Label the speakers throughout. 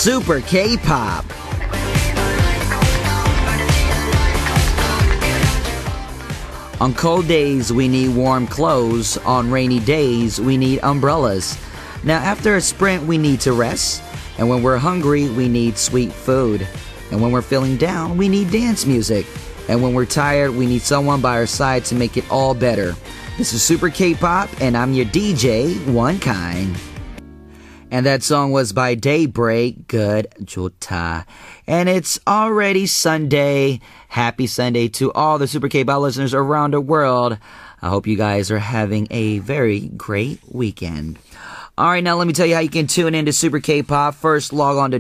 Speaker 1: Super K-Pop. On cold days, we need warm clothes. On rainy days, we need umbrellas. Now, after a sprint, we need to rest. And when we're hungry, we need sweet food. And when we're feeling down, we need dance music. And when we're tired, we need someone by our side to make it all better. This is Super K-Pop, and I'm your DJ, One Kind. And that song was by Daybreak, Good 좋다. And it's already Sunday. Happy Sunday to all the Super K-Pop listeners around the world. I hope you guys are having a very great weekend. All right, now let me tell you how you can tune into Super K-Pop. First, log on to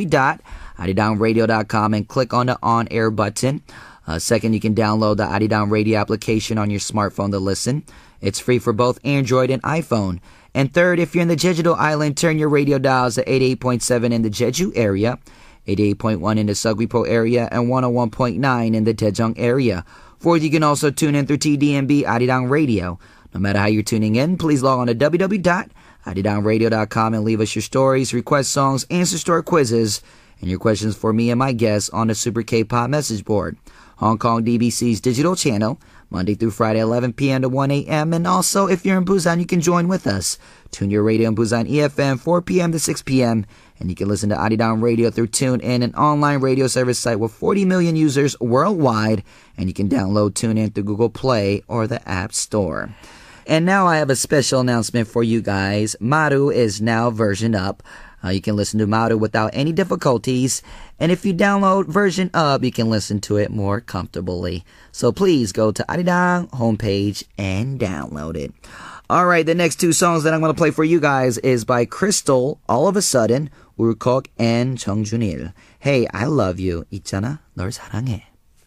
Speaker 1: www.aridangradio.com and click on the on-air button. Second, you can download the Aridan Radio application on your smartphone to listen. It's free for both Android and iPhone. And third, if you're in the Jeju-do Island, turn your radio dials to 88.7 in the Jeju area, 88.1 in the Seogwipo area, and 101.9 in the Daejeong area. Fourth, you can also tune in through TDMB Arirang Radio. No matter how you're tuning in, please log on to www.aridangradio.com and leave us your stories, request songs, answers to our quizzes, and your questions for me and my guests on the Super K-Pop message board. Hong Kong DBC's digital channel, Monday through Friday, 11 p.m. to 1 a.m. And also, if you're in Busan, you can join with us. Tune your radio in Busan EFM, 4 p.m. to 6 p.m. And you can listen to Aridan Radio through TuneIn, an online radio service site with 40 million users worldwide. And you can download TuneIn through Google Play or the App Store. And now I have a special announcement for you guys. Maru is now version up. You can listen to Maru without any difficulties. And if you download version up, you can listen to it more comfortably. So please go to Arirang homepage and download it. All right, the next two songs that I'm going to play for you guys is by Crystal, All of a Sudden, Ulkook, and 정준일. Hey, I love you. 있잖아, 널 사랑해.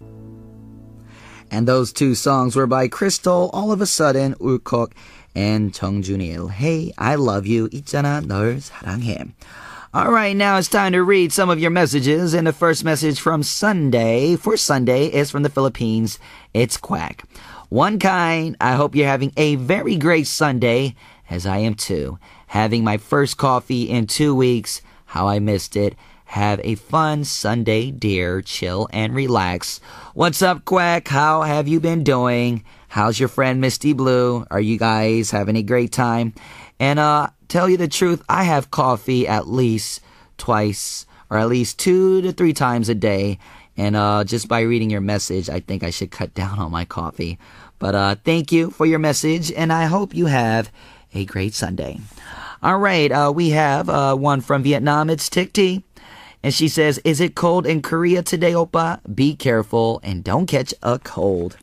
Speaker 1: And those two songs were by Crystal, All of a Sudden, Ulkook, and 정준일. Hey, I love you. 있잖아, 널 사랑해. All right, now it's time to read some of your messages. And the first message from Sunday, for Sunday, is from the Philippines. It's Quack. One Kind, I hope you're having a very great Sunday, as I am too. Having my first coffee in 2 weeks. How I missed it. Have a fun Sunday, dear. Chill and relax. What's up, Quack? How have you been doing? How's your friend Misty Blue? Are you guys having a great time? And tell you the truth, I have coffee at least twice or at least 2 to 3 times a day. And just by reading your message, I think I should cut down on my coffee. But thank you for your message, and I hope you have a great Sunday. All right, we have one from Vietnam. It's Tic T. And she says, is it cold in Korea today, Oppa? Be careful and don't catch a cold.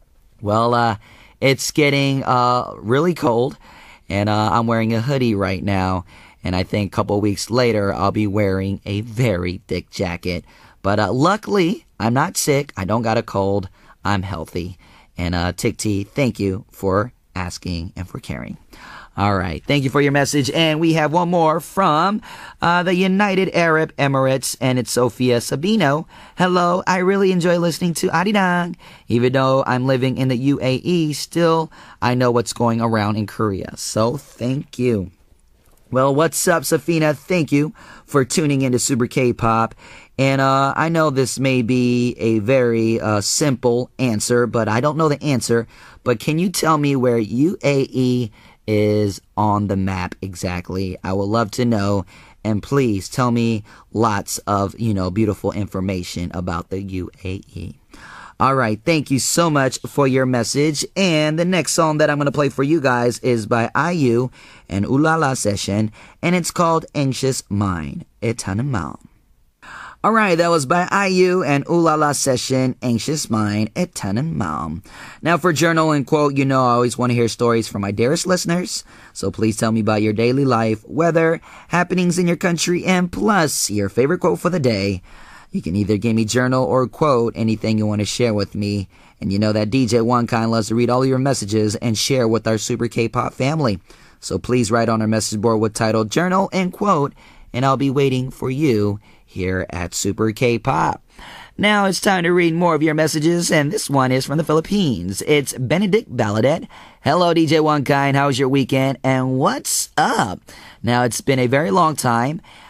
Speaker 1: Well, it's getting really cold, and I'm wearing a hoodie right now. And I think a couple weeks later, I'll be wearing a very thick jacket. But luckily, I'm not sick. I don't got a cold. I'm healthy. And Tic T, thank you for asking and for caring. All right. Thank you for your message. And we have one more from the United Arab Emirates, and it's Sophia Sabino. Hello. I really enjoy listening to Arirang. Even though I'm living in the UAE, still I know what's going around in Korea. So thank you. Well, what's up, Safina? Thank you for tuning into Super K-Pop. And I know this may be a very simple answer, but I don't know the answer. But can you tell me where UAE is on the map exactly? I would love to know. And please tell me lots of, beautiful information about the UAE. All right. Thank you so much for your message. And the next song that I'm going to play for you guys is by IU and Ulala Session. And it's called Anxious Mind. 애타는 마음. All right, that was by IU and Ulala Session, Anxious Mind, 애타는 마음. Now for Journal and Quote, I always want to hear stories from my dearest listeners. So please tell me about your daily life, weather, happenings in your country, and plus your favorite quote for the day. You can either give me journal or quote, anything you want to share with me. And you know that DJ One Kind loves to read all of your messages and share with our Super K-Pop family. So please write on our message board with title Journal and Quote, and I'll be waiting for you here at Super K-Pop. Now it's time to read more of your messages, and this one is from the Philippines. It's Benedict Baladet. Hello, DJ One Kind. How was your weekend? And what's up? Now, it's been a very long time.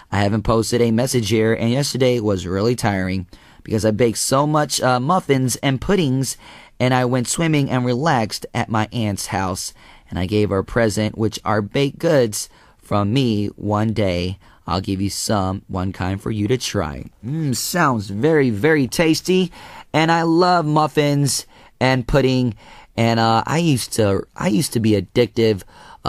Speaker 1: I haven't posted a message here, and yesterday was really tiring because I baked so much muffins and puddings, and I went swimming and relaxed at my aunt's house, and I gave her a present, which are baked goods from me one day. I'll give you some, one kind for you to try. Sounds very, very tasty, and I love muffins and pudding, and I used to be addicted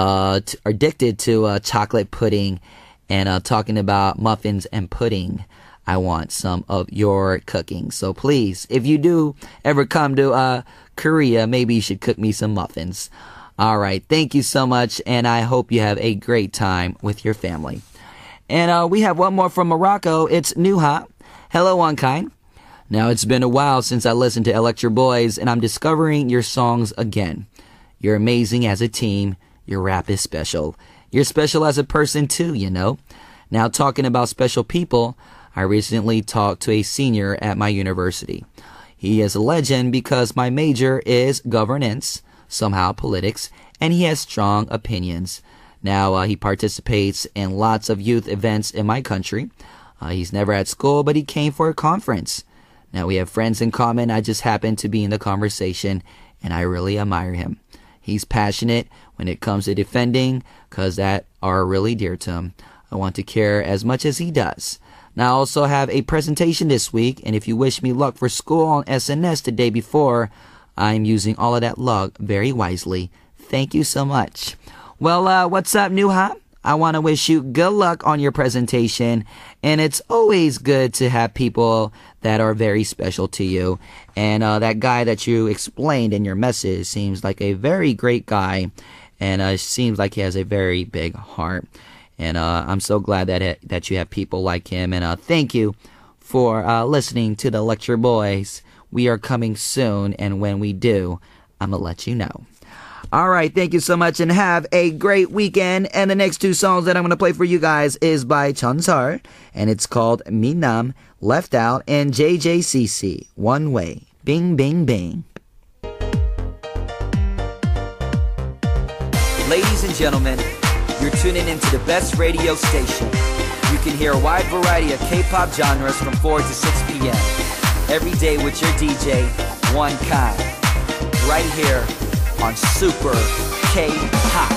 Speaker 1: to chocolate pudding. And talking about muffins and pudding, I want some of your cooking. So please, if you do ever come to Korea, maybe you should cook me some muffins. All right, thank you so much, and I hope you have a great time with your family. And we have one more from Morocco. It's Nuha. Hello, One Kind. Now, it's been a while since I listened to Electro Boys, and I'm discovering your songs again. You're amazing as a team. Your rap is special. You're special as a person too, you know. Now, talking about special people, I recently talked to a senior at my university. He is a legend because my major is governance, somehow politics, and he has strong opinions. Now, he participates in lots of youth events in my country. He's never at school, but he came for a conference. Now, we have friends in common. I just happen to be in the conversation, and I really admire him. He's passionate when it comes to defending, because that are really dear to him. I want to care as much as he does. Now, I also have a presentation this week, and if you wish me luck for school on SNS the day before, I'm using all of that luck very wisely. Thank you so much. Well, what's up, Nuha? I want to wish you good luck on your presentation, and it's always good to have people that are very special to you. And that guy that you explained in your message seems like a very great guy, and seems like he has a very big heart. And I'm so glad that you have people like him. And thank you for listening to the Electro Boys. We are coming soon, and when we do, I'm gonna let you know. All right, thank you so much, and have a great weekend. And the next two songs that I'm going to play for you guys is by Chonsol, and it's called Minam, Left Out, and JJCC, One Way. Bing, bing, bing. Ladies and gentlemen, you're tuning into the best radio station. You can hear a wide variety of K-pop genres from 4 to 6 p.m. every day with your DJ, One Kind, right here on Super K-Pop.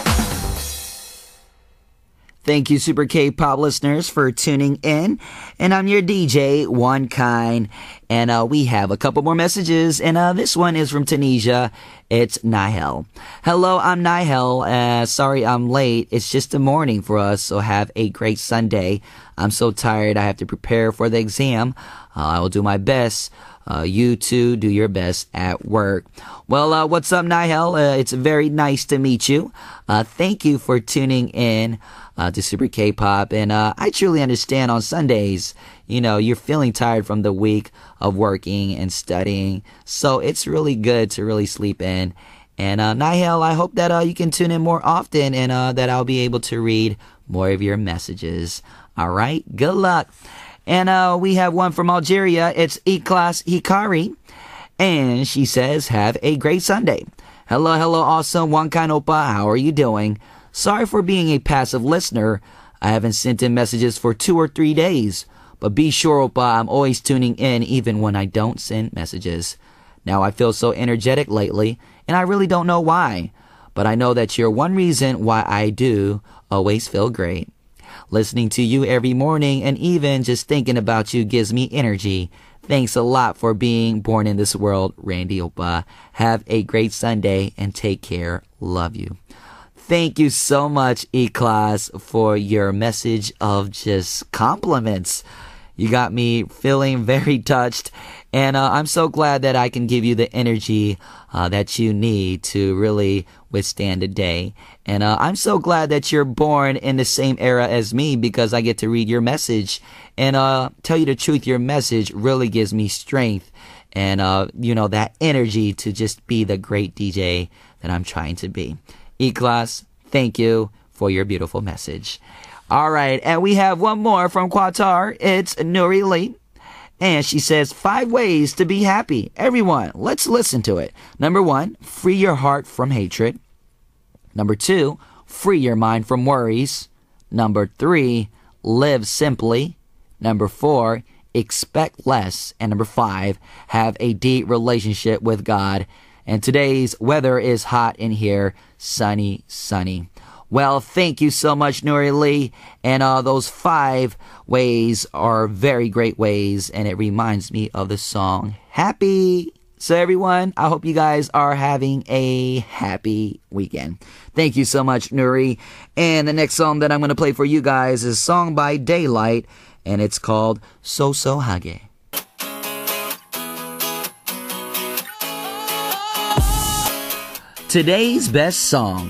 Speaker 1: Thank you, Super K-Pop listeners, for tuning in. And I'm your DJ, One Kind. And we have a couple more messages. And this one is from Tunisia. It's Nihel. Hello, I'm Nihel. Sorry I'm late. It's just the morning for us, so have a great Sunday. I'm so tired. I have to prepare for the exam. I will do my best. You too, do your best at work. Well, what's up, Nihel? It's very nice to meet you. Thank you for tuning in to Super K-Pop. And I truly understand on Sundays, you know, you're feeling tired from the week of working and studying. So it's really good to really sleep in. And Nihel, I hope that you can tune in more often, and that I'll be able to read more of your messages. All right, good luck. And we have one from Algeria. It's Ikhlas Hikari. And she says, have a great Sunday. Hello, awesome. One Kind Oppa, how are you doing? Sorry for being a passive listener. I haven't sent in messages for 2 or 3 days. But be sure, Oppa, I'm always tuning in even when I don't send messages. Now, I feel so energetic lately, and I really don't know why. But I know that you're one reason why I do always feel great. Listening to you every morning and even just thinking about you gives me energy. Thanks a lot for being born in this world, Randy Oppa. Have a great Sunday and take care. Love you. Thank you so much, E-Class, for your message of just compliments. You got me feeling very touched, and I'm so glad that I can give you the energy that you need to really withstand the day. And I'm so glad that you're born in the same era as me, because I get to read your message. And tell you the truth, your message really gives me strength and, that energy to just be the great DJ that I'm trying to be. E-Class, thank you for your beautiful message. All right, and we have one more from Qatar. It's Nuri Lee. And she says, 5 ways to be happy. Everyone, let's listen to it. Number 1, free your heart from hatred. Number 2, free your mind from worries. Number 3, live simply. Number 4, expect less. And number 5, have a deep relationship with God. And today's weather is hot in here, sunny, sunny. Well, thank you so much, Nuri Lee. And those 5 ways are very great ways. And it reminds me of the song Happy. So everyone, I hope you guys are having a happy weekend. Thank you so much, Nuri. And the next song that I'm going to play for you guys is a song by Daylight. And it's called 소소하게. Today's best song.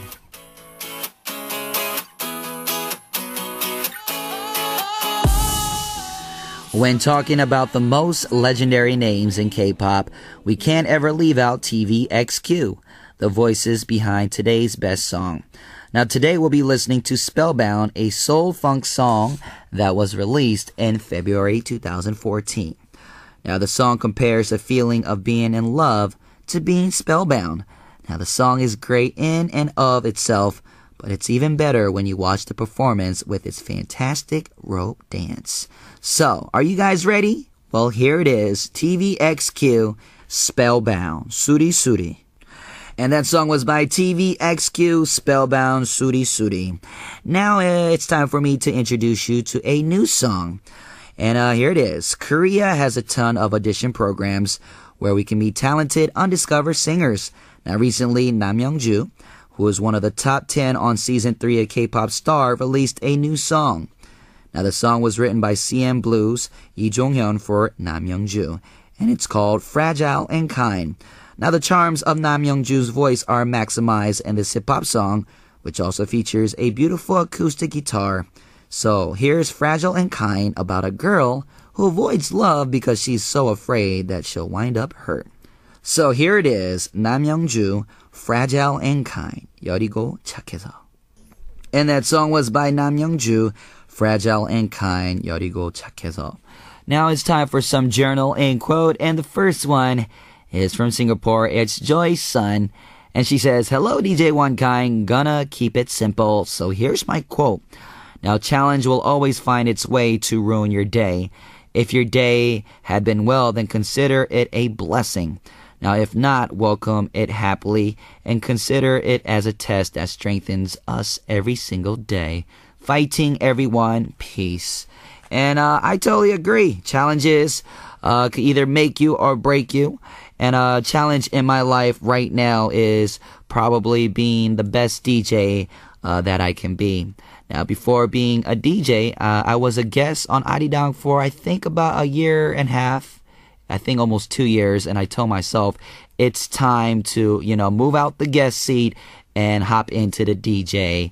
Speaker 1: When talking about the most legendary names in K-pop, we can't ever leave out TVXQ, the voices behind today's best song. Now today we'll be listening to Spellbound, a soul funk song that was released in February 2014. Now the song compares the feeling of being in love to being spellbound. Now the song is great in and of itself, but it's even better when you watch the performance with its fantastic rope dance. So, are you guys ready? Well, here it is, TVXQ, Spellbound, Suri Suri. And that song was by TVXQ, Spellbound, Suri Suri. Now it's time for me to introduce you to a new song. And here it is. Korea has a ton of audition programs where we can meet talented, undiscovered singers. Now recently, Nam Young-ju, who is one of the top 10 on season 3 of K-Pop Star, released a new song. Now the song was written by CM Blues, Lee Jong-hyun for Nam Young-ju, and it's called Fragile and Kind. Now the charms of Nam Young-ju's voice are maximized in this hip-hop song, which also features a beautiful acoustic guitar. So here's Fragile and Kind about a girl who avoids love because she's so afraid that she'll wind up hurt. So here it is, Nam Young-ju, Fragile and Kind, 여리고 착해서. And that song was by Nam Young-ju, Fragile and Kind, 여리고 착해서. Now it's time for some journal and quote, and the first one is from Singapore. It's Joy Sun, and she says, "Hello, DJ One Kind, gonna keep it simple." So here's my quote. Now, challenge will always find its way to ruin your day. If your day had been well, then consider it a blessing. Now, if not, welcome it happily and consider it as a test that strengthens us every single day. Fighting, everyone. Peace. And I totally agree. Challenges could either make you or break you. And a challenge in my life right now is probably being the best DJ that I can be. Now, before being a DJ, I was a guest on Arirang for, I think, about a year and a half. I think almost 2 years. And I told myself it's time to, move out the guest seat and hop into the DJ.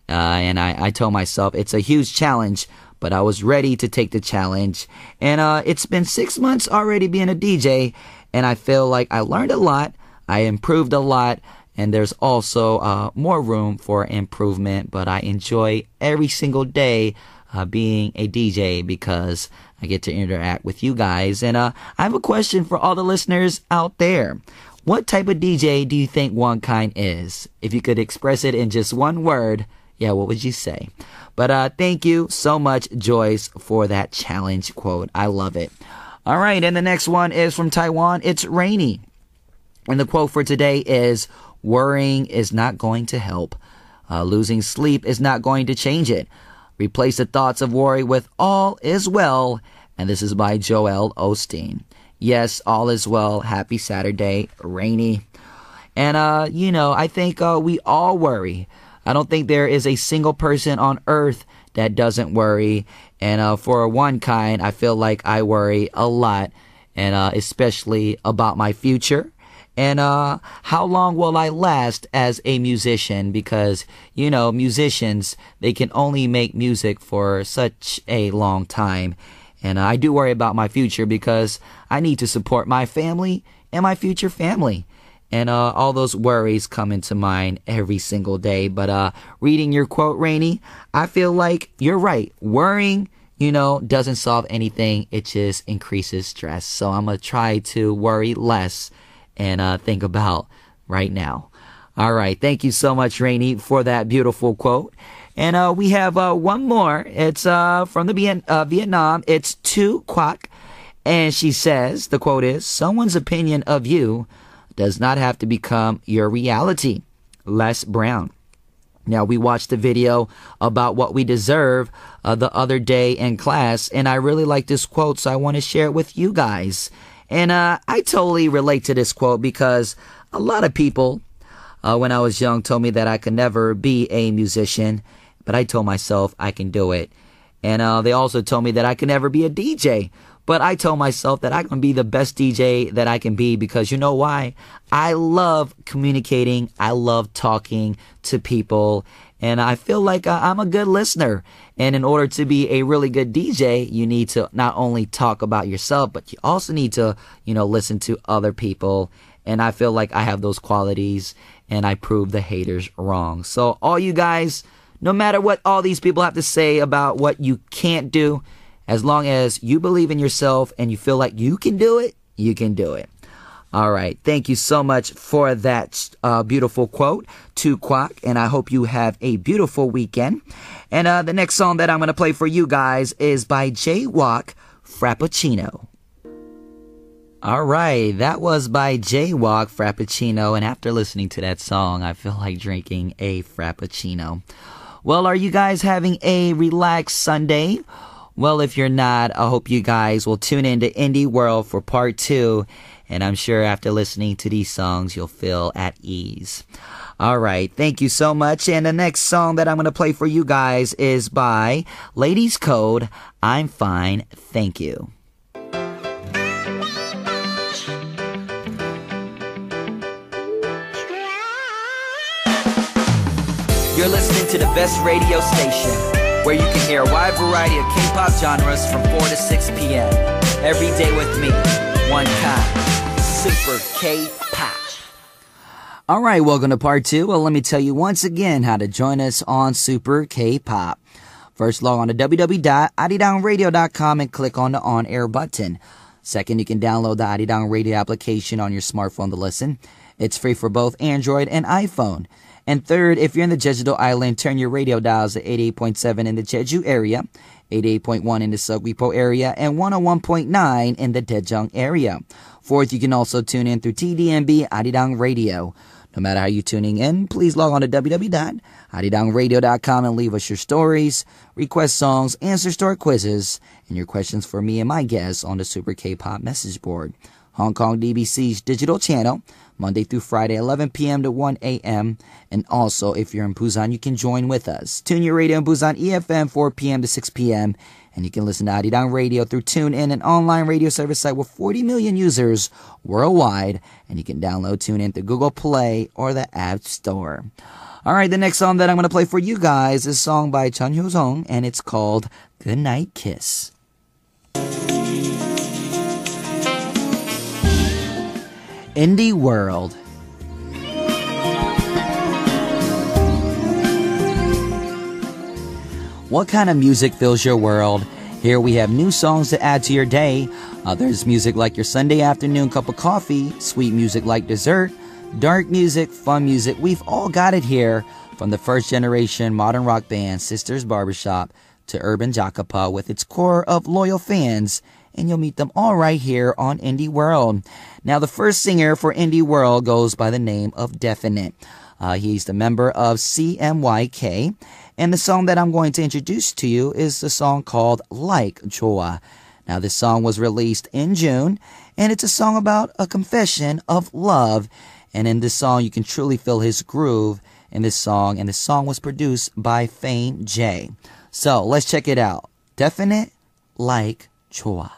Speaker 1: And I told myself it's a huge challenge, but I was ready to take the challenge. And it's been 6 months already being a DJ. And I feel like I learned a lot. I improved a lot. And there's also more room for improvement. But I enjoy every single day being a DJ because I get to interact with you guys. And I have a question for all the listeners out there. What type of DJ do you think One Kind is? If you could express it in just one word, what would you say? But thank you so much, Joyce, for that challenge quote. I love it. All right, and the next one is from Taiwan. It's rainy. And the quote for today is, "Worrying is not going to help. Losing sleep is not going to change it. Replace the thoughts of worry with all is well." And this is by Joel Osteen. Yes, all is well. Happy Saturday. Rainy. And, I think we all worry. I don't think there is a single person on earth that doesn't worry. And for One Kind, I feel like I worry a lot, and especially about my future. And how long will I last as a musician? Because, musicians, they can only make music for such a long time. And I do worry about my future because I need to support my family and my future family. And all those worries come into mind every single day. But reading your quote, Rainy, I feel like you're right. Worrying, doesn't solve anything. It just increases stress. So I'm going to try to worry less and think about right now. All right. Thank you so much, Rainy, for that beautiful quote. And we have one more. It's from the Vietnam. It's Tu Quoc. And she says, the quote is, someone's opinion of you does not have to become your reality. Les Brown. Now, we watched the video about what we deserve the other day in class, and I really like this quote, so I want to share it with you guys. And I totally relate to this quote because a lot of people, when I was young, told me that I could never be a musician, but I told myself I can do it. And they also told me that I could never be a DJ. But I told myself that I can be the best DJ that I can be because you know why? I love communicating. I love talking to people. And I feel like I'm a good listener. And in order to be a really good DJ, you need to not only talk about yourself, but you also need to, listen to other people. And I feel like I have those qualities and I prove the haters wrong. So all you guys, no matter what all these people have to say about what you can't do, as long as you believe in yourself and you feel like you can do it, you can do it. All right. Thank you so much for that beautiful quote, Tu Quoc. And I hope you have a beautiful weekend. And the next song that I'm going to play for you guys is by Jaywalk, Frappuccino. All right. That was by Jaywalk, Frappuccino. And after listening to that song, I feel like drinking a Frappuccino. Well, are you guys having a relaxed Sunday? Well, if you're not, I hope you guys will tune in to Indie World for part 2. And I'm sure after listening to these songs, you'll feel at ease. All right. Thank you so much. And the next song that I'm going to play for you guys is by Ladies Code, I'm Fine, Thank You. You're listening to the best radio station, where you can hear a wide variety of K-pop genres from 4 to 6 p.m. Every day with me, one kind, Super K-pop. All right, welcome to part 2. Well, let me tell you once again how to join us on Super K-pop. First, log on to www.aridangradio.com and click on the on-air button. Second, you can download the Arirang Radio application on your smartphone to listen. It's free for both Android and iPhone. And third, if you're in the Jeju-do Island, turn your radio dials to 88.7 in the Jeju area, 88.1 in the Seogwipo area, and 101.9 in the Daejeong area. Fourth, you can also tune in through TDMB Arirang Radio. No matter how you're tuning in, please log on to www.aridangradio.com and leave us your stories, request songs, answer store quizzes, and your questions for me and my guests on the Super K-pop message board. Hong Kong DBC's digital channel, Monday through Friday, 11 p.m. to 1 a.m. And also, if you're in Busan, you can join with us. Tune your radio in Busan EFM, 4 p.m. to 6 p.m. And you can listen to Arirang Radio through TuneIn, an online radio service site with 40 million users worldwide. And you can download TuneIn through Google Play or the App Store. All right, the next song that I'm going to play for you guys is a song by Chun Hyo-sung, and it's called Goodnight Kiss. Indie World. What kind of music fills your world? Here we have new songs to add to your day. There's music like your Sunday afternoon cup of coffee, sweet music like dessert, dark music, fun music. We've all got it here, from the first generation modern rock band Sisters Barbershop to Urban Jakapa with its core of loyal fans. And you'll meet them all right here on Indie World. Now, the first singer for Indie World goes by the name of Definite. He's the member of CMYK. And the song that I'm going to introduce to you is the song called Like Joa. Now, this song was released in June, and it's a song about a confession of love. And in this song, you can truly feel his groove in this song. And this song was produced by Fame J. So, let's check it out. Definite, Like Joa.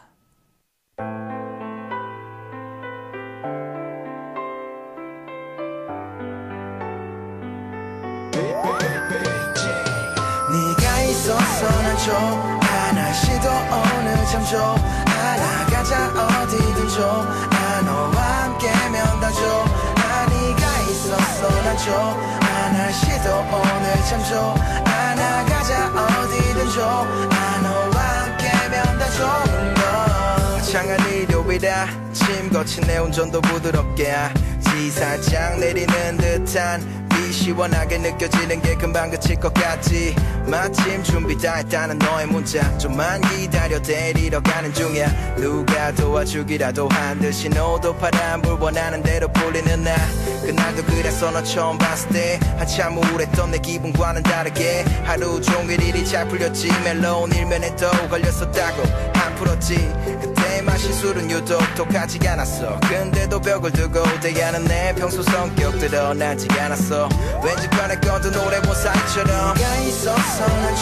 Speaker 2: 줘 하나씩도 오늘 참 줘 알아가자 어디든 줘 너와 함께면 다 줘 네가 있어서 난 줘 하나씩도 오늘 참 줘 알아가자 어디든 줘 너와 함께면 다 좋은 거 창한 일요일이라 짐 거친 내 운전도 부드럽게 지살짝 내리는 듯한 일이 시원하게 느껴지는 게 금방 그칠 것 같지 마침 준비 다 했다는 너의 문자 좀만 기다려 데리러 가는 중이야 누가 도와주기라도 한 듯이 너도 파란불 원하는 대로 불리는 나 그날도 그랬어 너 처음 봤을 때 한참 우울했던 내 기분과는 다르게 하루 종일 일이 잘 풀렸지 멜로운 일면에 또 걸렸었다고 안 풀었지 그때 마신 술은 유독 독하지 않았어 근데도 벽을 두고 대하는 내 평소 성격 드러나지 않았어 왠지 변했거든 오래 본 사이처럼 네가 있어서 난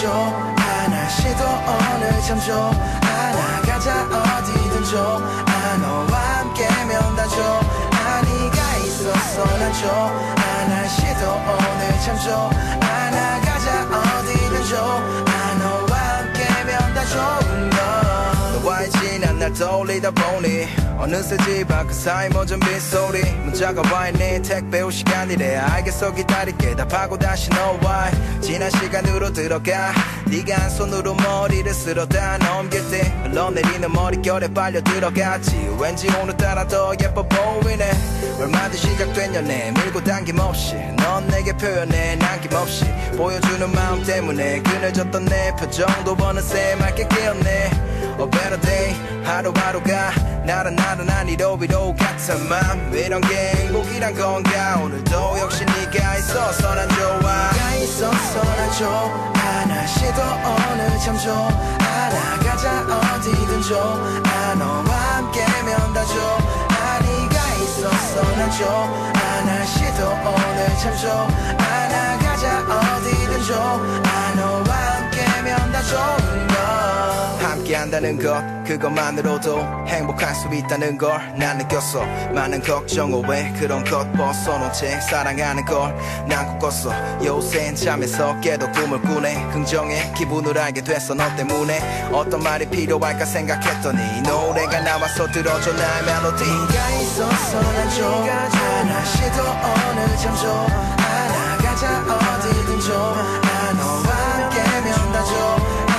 Speaker 2: 좋아 하나씩도 오늘 참 좋아 가자 어디든 좋아 너와 함께면 다 좋아 네가 있어서 난 좋아 하나씩도 오늘 참 좋아 가자 어디든 좋아 너와 함께면 다 좋은 거 너와의 지난 날 떠올리다 보니 어느새 집 앞 그 사이 멎은 빗소리 문자가 와있네 택배 올 시간이래 알겠어 기다릴게 답하고 다시 너와 지난 시간으로 들어가 네가 한 손으로 머리를 쓸어다 넘길 때 흘러내리는 머릿결에 빨려 들어갔지 왠지 오늘따라 더 예뻐 보이네 얼마든 시작된 연애 밀고 당김 없이 넌 내게 표현해 남김없이 보여주는 마음 때문에 그늘졌던 내 표정도 어느새 맑게 깨었네 A better day 하루하루가 나른나른한 이로위로 같은 맘 이런 게 행복이란 건가 오늘도 역시 네가 있어서 난 좋아 네가 있어서 난 좋아 하나씩도 오늘 참 좋아 나가자 어디든 좋아 너와 함께면 다 좋아 네가 있어서 난 좋아 하나씩도 오늘 참 좋아 나가자 어디든 좋아 너와 함께면 다 좋은 거 함께 한다는 것 그것만으로도 행복할 수 있다는 걸 난 느꼈어 많은 걱정 오해 그런 것 벗어놓은 채 사랑하는 걸 난 꿈꿨어 요샌 잠에서 깨도 꿈을 꾸네 긍정의 기분을 알게 됐어 너 때문에 어떤 말이 필요할까 생각했더니 노래가 나와서 들어줘 나의 멜로디 네가 있어서 난 좋아 하나씩도 오늘 참 좋아 나가자 어디든 좋아 너와 함께면 다 좋아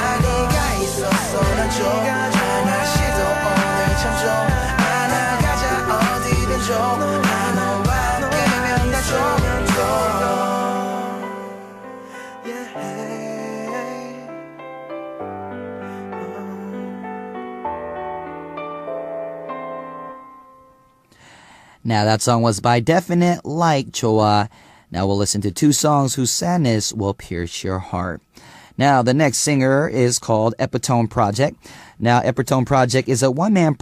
Speaker 2: 네가 있어서 난 좋아 하나씩도 오늘 참 좋아 나가자 어디든 좋아 너와 함께면 다 좋은 거
Speaker 1: Now that song was by Definite like Choa. Now we'll listen to two songs whose sadness will pierce your heart. Now the next singer is called Epitone Project. Now Epitone Project is a one-man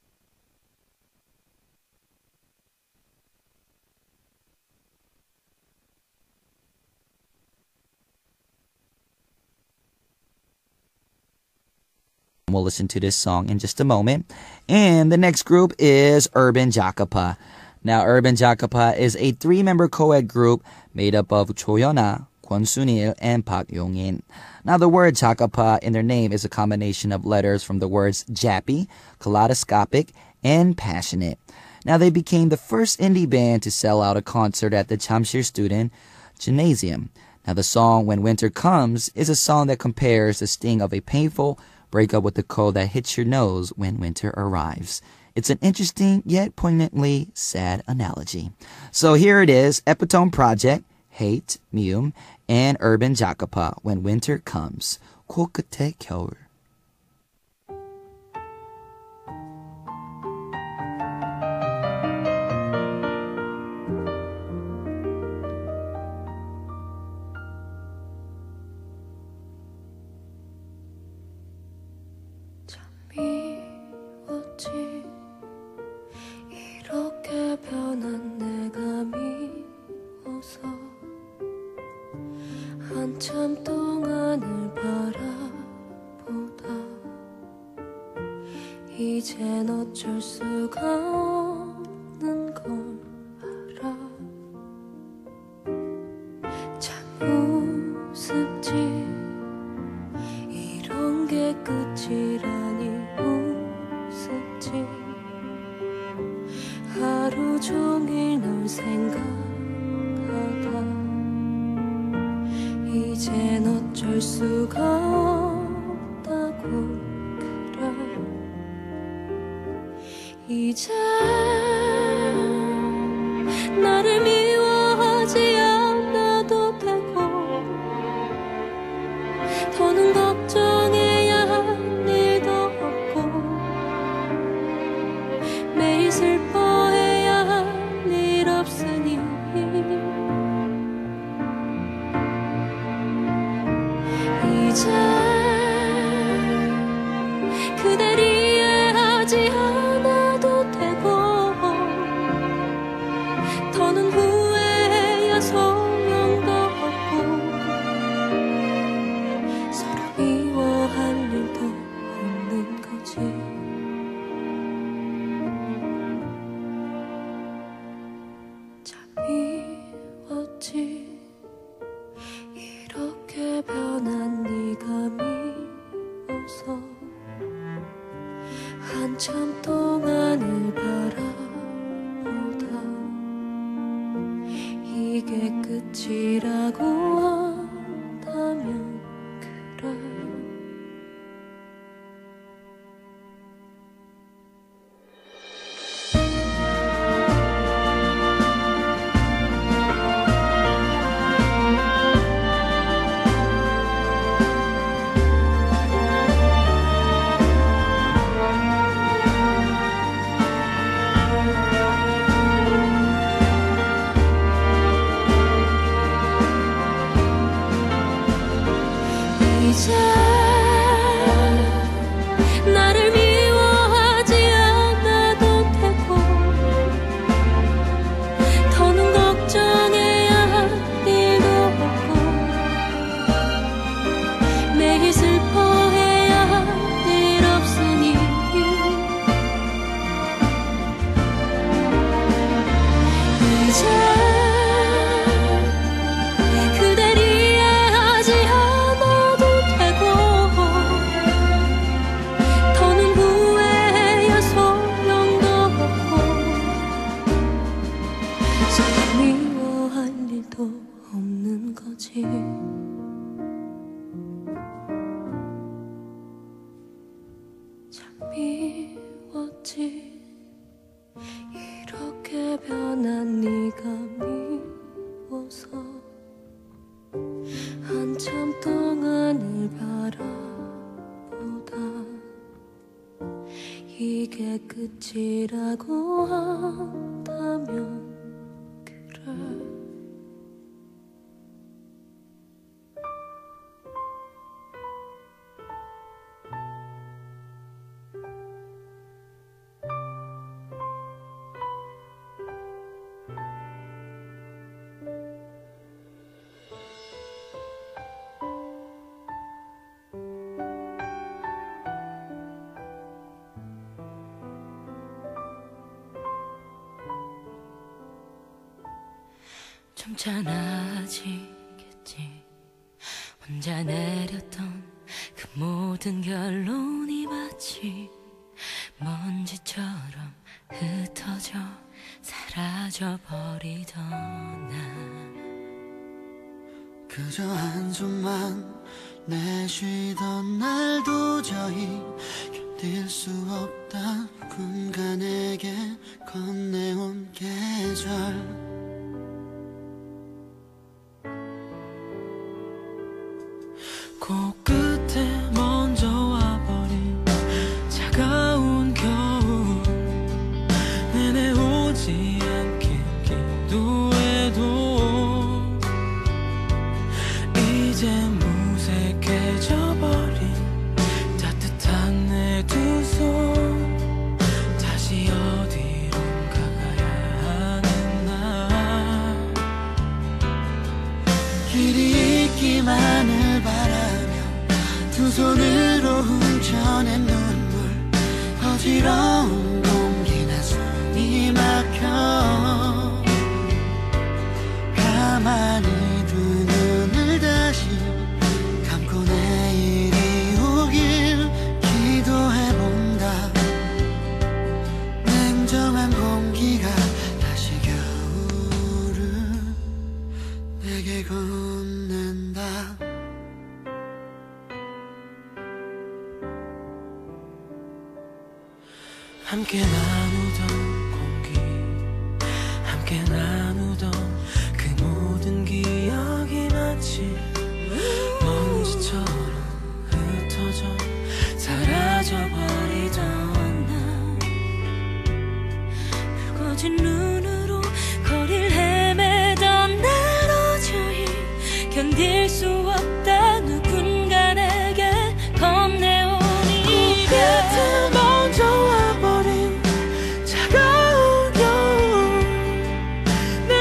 Speaker 1: We'll listen to this song in just a moment. And the next group is Urban Jakapa. Now, Urban Jakapa is a three-member co-ed group made up of Choyona, Kwon Sunil, and Park Yong-in. Now, the word Jakapa in their name is a combination of letters from the words Jappy, kaleidoscopic, and passionate. Now, they became the first indie band to sell out a concert at the Chamshir Student Gymnasium. Now, the song When Winter Comes is a song that compares the sting of a painful breakup with the cold that hits your nose when winter arrives. It's an interesting yet poignantly sad analogy. So here it is, Epitone Project, Hate, Mium, and Urban Jakapa, When Winter Comes. 코끝의 겨울.
Speaker 3: 이렇게 변한 내가 미워서 한참 동안을 바라보다 이젠 어쩔 수가 없는 걸 알아 참 우습지 이런 게 끝이라니 우습지 하루 종일 널 생각하다 이젠 어쩔 수가 없다고 그래 이젠 나를 미워하지 않는 더는 후회야 소용도 없고 서로 미워할 일도 없는 거지. 참 미웠지. 이렇게 변한 네가 미워서 한참 동안을 바라보다 이게 끝이라고 한다면 그래. 이제 나를 미워하지 않아도 되고 더는 걱정해야 할 일도 없고 매일 슬퍼해야 할 일 없으니 이제 그댈 이해하지 않아도 되고 더는 후회야 소용도 없고 서로 미워할 일도 없는 거지. 참 미웠지. 이렇게 변한 네가 미워서 한참 동안을 바라보다 이게 끝이라고 한다면 그래. 좀 작아지겠지. 혼자 내렸던 그 모든 결론이 마치 먼지처럼 흩어져 사라져버리던 나.
Speaker 2: 그저 한숨만 내쉬던 날 도저히 견딜 수 없다. 누군가 내게 건네온 계절. 코끝에 먼저 와버린 차가운 겨울 내내 오지 않길 기도해도 이제 무색해져버린 따뜻한 내 두 손 다시 어디론가 가야 하는 날 길이 있기만을 바라며 두 손으로 훔쳐낸 눈물 어지러운 공기나 숨이 막혀 가만히 두 눈을 다시 감고 내일이 오길 기도해본다. 냉정한 공기가 다시 겨울을 내게 건넨다. 함께 나누던 공기 함께 나누던 그 모든 기억이 마치 먼지처럼 흩어져 사라져버리던 날 붉어진 눈으로 거리를 헤매던 날 도저히 견딜 수 없다. 누군가 내게 건네온 이별 먼저 와버린 차가운 겨울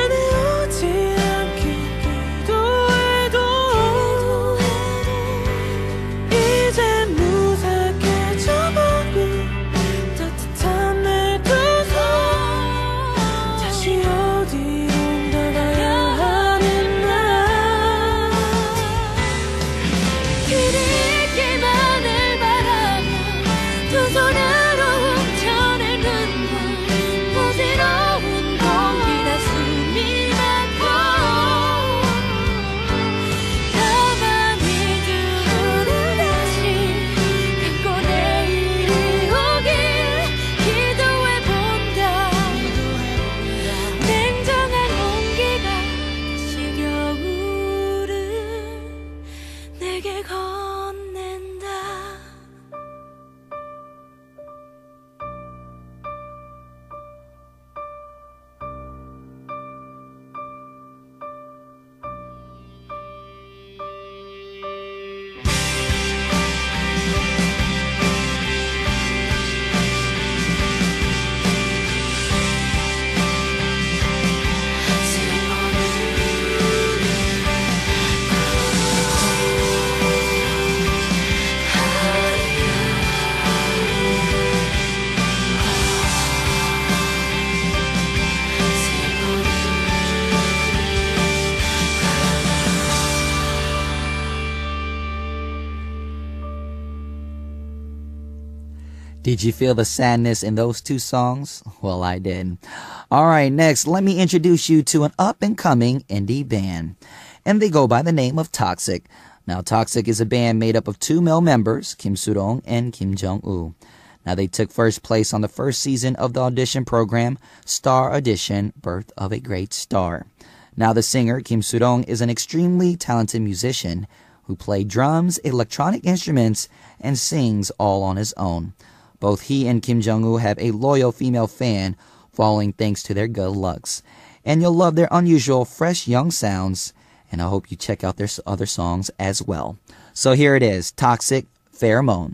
Speaker 1: Did you feel the sadness in those two songs? Well, I did. All right, next, let me introduce you to an up-and-coming indie band. And they go by the name of Toxic. Now, Toxic is a band made up of two male members, Kim Soo-dong and Kim Jung-woo. Now, they took first place on the first season of the audition program, Star Audition, Birth of a Great Star. Now, the singer, Kim Soo-dong, is an extremely talented musician who plays drums, electronic instruments, and sings all on his own. Both he and Kim Jung-woo have a loyal female fan following thanks to their good looks. And you'll love their unusual, fresh, young sounds, and I hope you check out their other songs as well. So here it is, Toxic, Pheromone.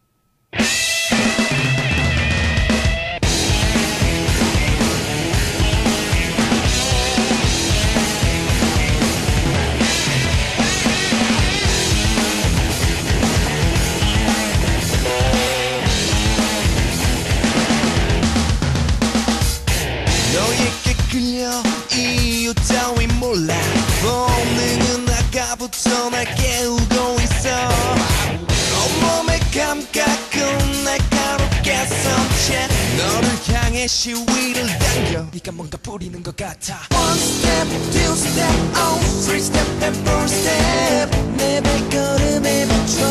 Speaker 2: 너에게 끌려 이유 따위 몰라 본능은 아까부터 날 깨우고 있어 온몸의 감각은 날카롭게 섬채 너를 향해 시위를 당겨 네가 뭔가 부리는 것 같아 One step, two step, oh, three step and four step 내 발걸음에 맞춰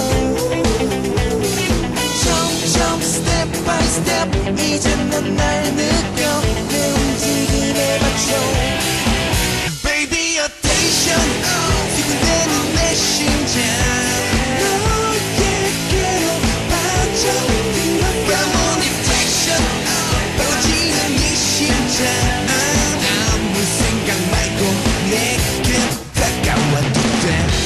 Speaker 2: 점점 step by step 이제 넌 날 느껴 내 움직임에 맞춰 Baby attention 두근대는 내 심장 너에게로 빠져 Premonition 벌어지는 이 심장 아무 생각 말고 내게 다가와도 돼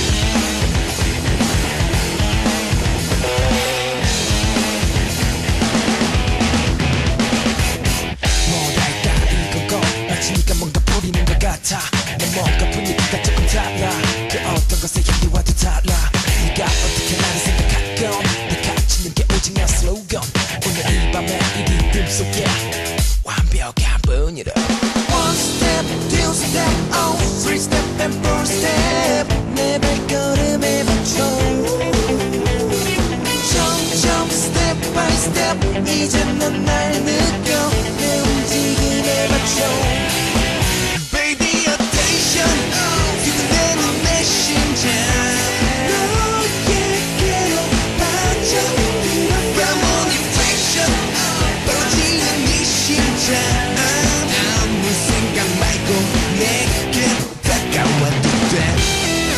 Speaker 2: 마치니까 뭔가 뿌리는 것 같아 내 뭔가 분위기가 조금 달라 그 어떤 것의 향기와도 달라 네가 어떻게 나를 생각하건 네 가르치는 게 오직 내 슬로건 오늘 이 밤에 이 리듬 속에 완벽한 뿐이라 One step, two step, oh, three step and four step 내 발걸음에 맞춰 점점 step by step 이제 넌 날 느껴 내 움직임에 맞춰 Baby attention 두근대는 내 심장 너에게로 빠져 Premonition 벌어지는 이 심장 아무 생각 말고 내게 다가와도 돼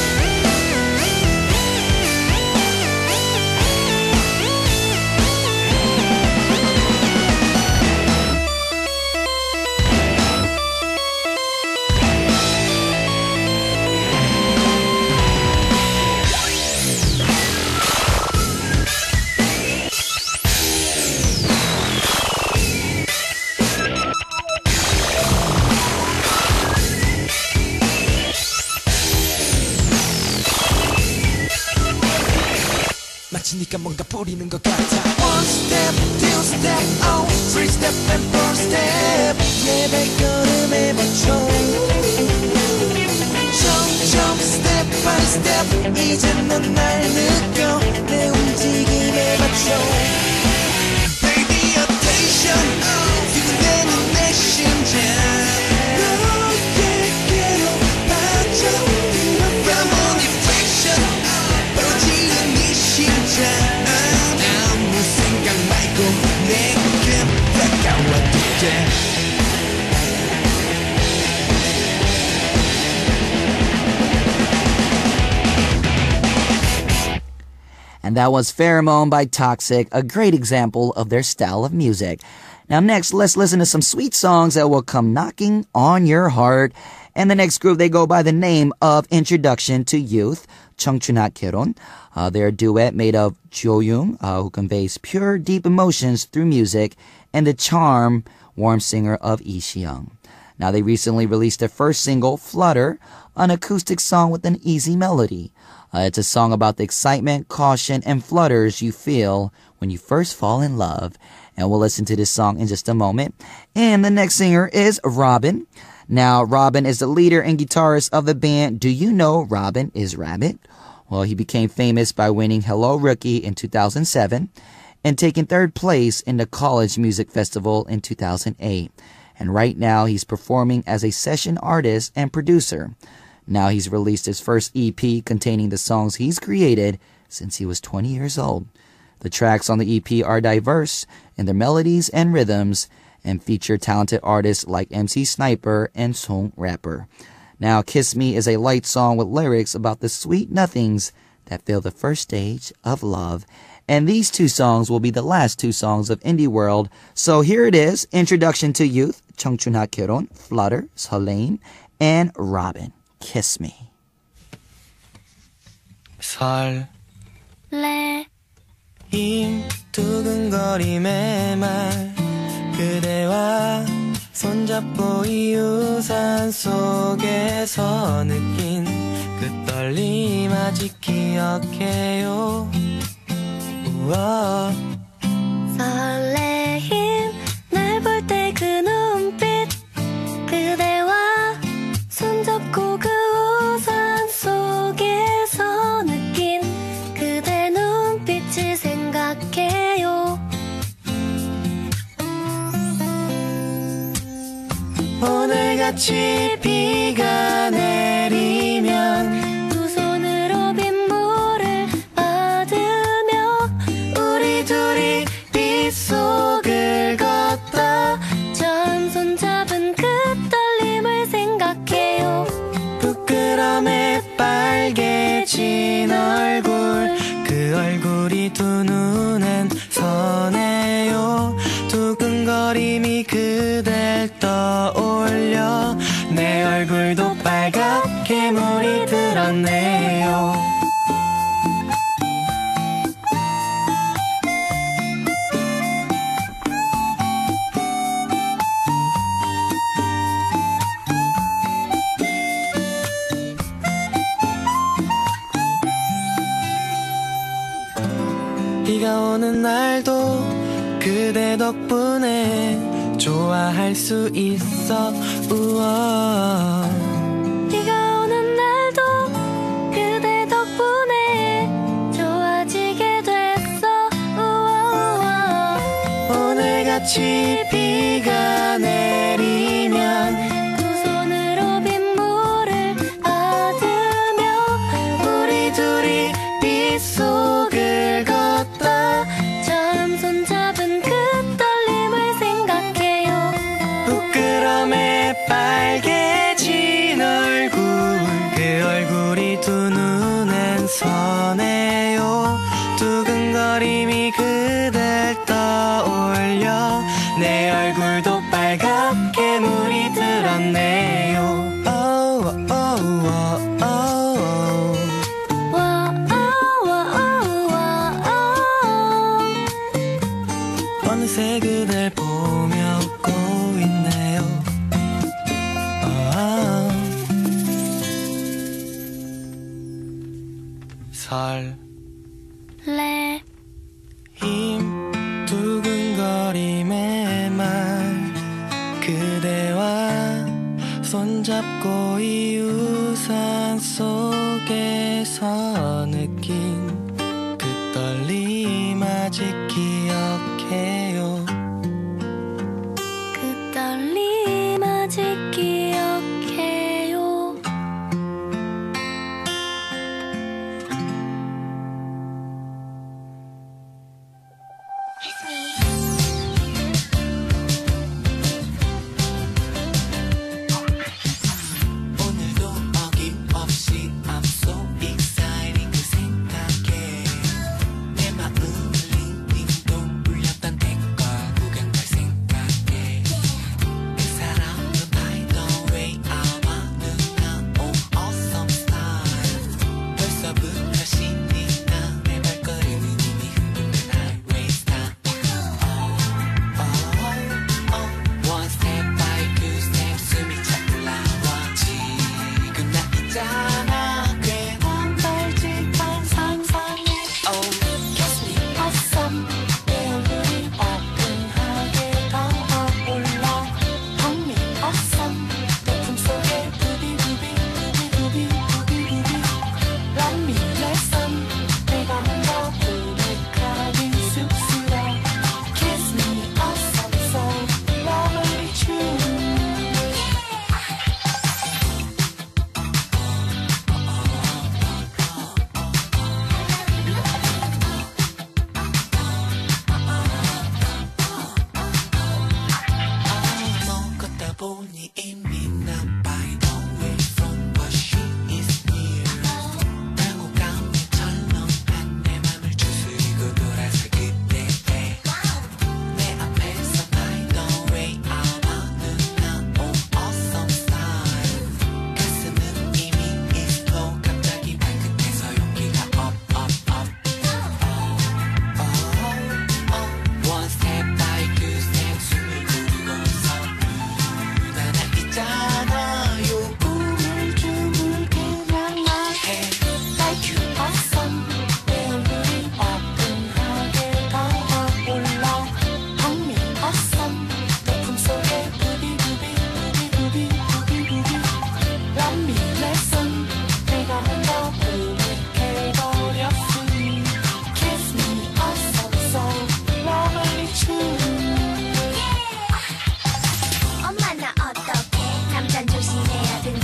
Speaker 2: 마치니까 뭔가 뿌리는 것 같아 One step, two step, oh, three step and four step 내 발걸음에 맞춰 점점 step by step 이제 넌 날 느껴 내 움직임에 맞춰 Baby attention 두근대는 내 심장 너에게로 빠져 Premonition 벌어지는 이 심장 아무 생각 말고 내게 다가와도 돼
Speaker 1: And that was Pheromone by Toxic, a great example of their style of music. Now next, let's listen to some sweet songs that will come knocking on your heart. And the next group, they go by the name of Introduction to Youth, 청춘학 결혼. They're a duet made of Jo Young, who conveys pure, deep emotions through music, and the charm, warm singer of Lee Si-young. Now, they recently released their first single, Flutter, an acoustic song with an easy melody. It's a song about the excitement, caution, and flutters you feel when you first fall in love. And we'll listen to this song in just a moment. And the next singer is Robin. Now, Robin is the leader and guitarist of the band Do You Know Robin is Rabbit? Well, he became famous by winning Hello Rookie in 2007. and taking third place in the College Music Festival in 2008. And right now he's performing as a session artist and producer. Now he's released his first EP containing the songs he's created since he was 20 years old. The tracks on the EP are diverse in their melodies and rhythms and feature talented artists like MC Sniper and Song Rapper. Now, Kiss Me is a light song with lyrics about the sweet nothings that fill the first stage of love. And these two songs will be the last two songs of Indie World. So here it is, Introduction to Youth, 청춘학 결혼, Flutter, 설레임, and Robin, Kiss Me.
Speaker 2: 설레임 두근거림의 말 그대와 손잡고 이 우산 속에서 느낀 그 떨림 아직 기억해요. 우와.
Speaker 3: 설레임 날 볼 때 그 눈빛 그대와 손잡고 그 우산 속에서 느낀 그대 눈빛을 생각해요.
Speaker 2: 오늘같이 비가 내리면
Speaker 3: 두 손으로 빗물을 받으며
Speaker 2: 우리 둘이 빗속을 걷다
Speaker 3: 처음 손잡은 그 떨림을 생각해요.
Speaker 2: 부끄럼에 빨개진 얼굴 그 얼굴이 두 눈엔 선해요. 두근거림이 그댈 떠올려 내 얼굴도 빨갛게 물이 들었네요. 비가 오는 날도 그대 덕분에 좋아할 수 있어. 우와.
Speaker 3: 비가 오는 날도 그대 덕분에 좋아지게 됐어. 우와.
Speaker 2: 오늘같이 비가 내리면
Speaker 3: 두 손으로 빗물을 받으며
Speaker 2: 우리 둘이 빗속을 걷다
Speaker 3: 처음 손잡은 그 떨림을 생각해요.
Speaker 2: 부끄럼에 빨개진 얼굴 그 얼굴이 두 눈엔 선해요. 두근거림이 그댈 떠올려 내 얼굴도 빨갛게 물이 들었네요. 어느새 그댈 보며 웃고 있네요. 설레임 두근거림의 말 그대와 손잡고 이 우산 속에서 느낀 그 떨림 아직 기억해요.
Speaker 3: 그 떨림 아직 기억해요.
Speaker 2: 오늘도 어김없이 I'm so exciting 그 생각에 내 마음을 링링동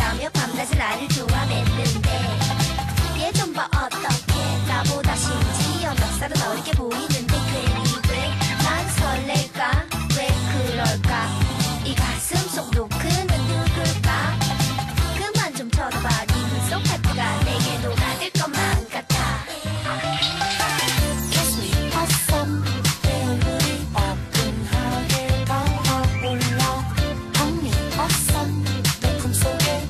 Speaker 3: 있다며 밤낮을 나를 좋아했는데 얘 좀 봐 어떡해 나보다 심지어 멱살은 어리게 보이는데 괜히 왜 난 설렐까 왜 그럴까 이 가슴 속 노크는 누굴까 그만 좀 쳐다봐 네 눈 속 하트가 내게 녹아들 것만 같아 Kiss me awesome 얼굴이 어끈하게 달아올라 언니 awesome 내 품속에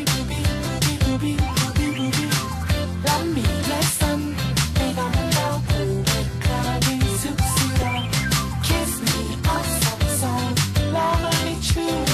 Speaker 3: 부비부비부비부비부비 Love me lesson 내가 먼저 고백하니 쑥스러 Kiss me awesome so lovely true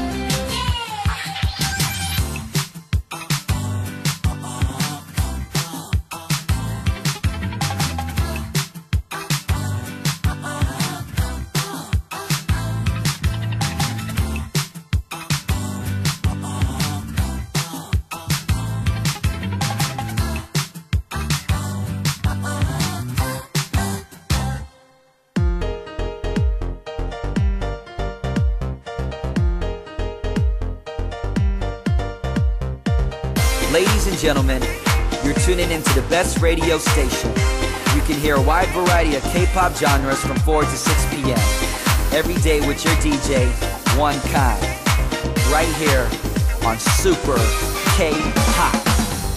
Speaker 1: Ladies and gentlemen, you're tuning into the best radio station. You can hear a wide variety of K-pop genres from 4 to 6 p.m. every day with your DJ, One Kind, right here on Super K-pop.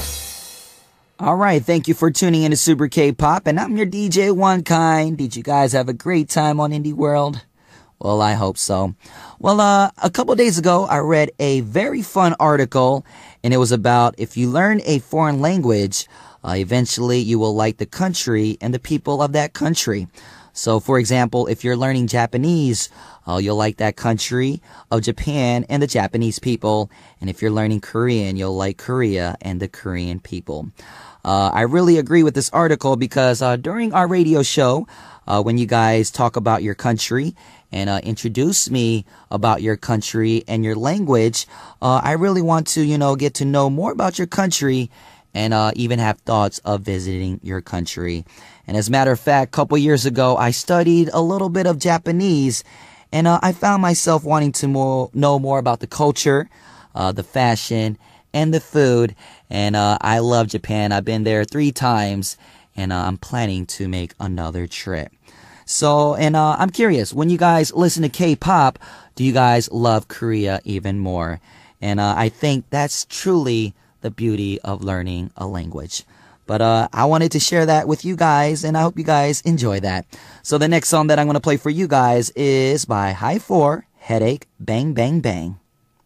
Speaker 1: All right, thank you for tuning in to Super K-pop, and I'm your DJ, One Kind. Did you guys have a great time on Indie World? Well, I hope so. Well, a couple days ago, I read a very fun article, and it was about if you learn a foreign language, eventually you will like the country and the people of that country. So, for example, if you're learning Japanese, you'll like that country of Japan and the Japanese people. And if you're learning Korean, you'll like Korea and the Korean people. I really agree with this article because during our radio show, when you guys talk about your country and introduce me about your country and your language, I really want to, get to know more about your country and even have thoughts of visiting your country. And as a matter of fact, a couple years ago, I studied a little bit of Japanese, and I found myself wanting to know more about the culture, the fashion, and the food. And I love Japan. I've been there 3 times, and I'm planning to make another trip. So, and I'm curious, when you guys listen to K-pop, do you guys love Korea even more? And I think that's truly the beauty of learning a language. But I wanted to share that with you guys, and I hope you guys enjoy that. So the next song that I'm going to play for you guys is by High4, Headache, Bang, Bang, Bang.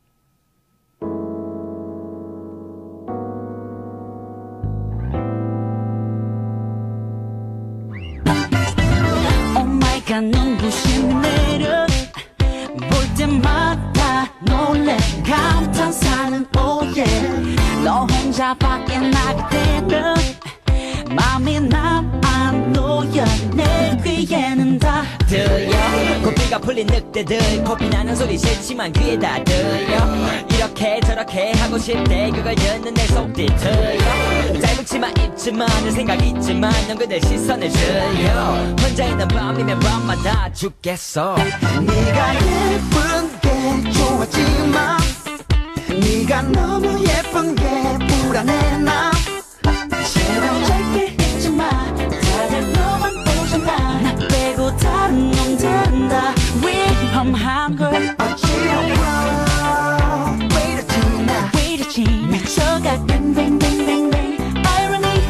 Speaker 4: 눈부신 매력 볼 때마다 놀래 감탄사는 oh yeah 너 혼자 밖에 나갈 때면 맘이 난 안 놓여 내 귀에는 다 들려 코피가 풀린 늑대들 코피 나는 소리 싫지만 귀에 다 들려 이렇게 저렇게 하고 싶대 그걸 듣는 내 속이 들려 짧은 치마 입지만 내 생각 있지만 넌 그대 시선을 들려 혼자 있는 밤이면 밤마다 죽겠어 네가 예쁜 게 좋았지만 네가 너무 예쁜 게 불안해 나 제발 짧게 잊지마 다들 너만 오잖아 나 빼고 다른 놈들은 다 위험한 걸 어지러워 왜 이러지 나 미쳐가 뱅뱅뱅뱅뱅 Irony